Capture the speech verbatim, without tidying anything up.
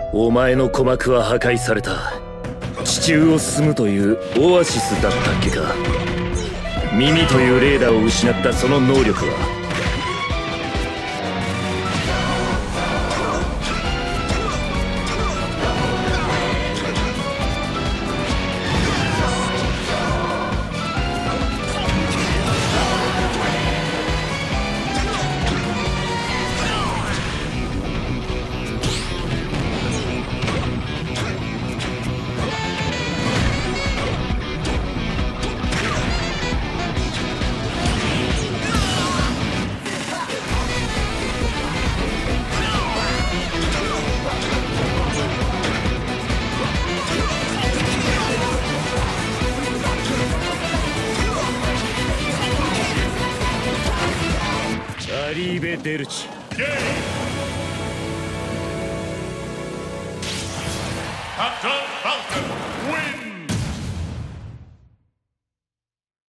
お前の鼓膜は破壊された。地中を進むというオアシスだったっけか。耳というレーダーを失ったその能力は。アリーベ・デルチ。 Captain Falcon wins!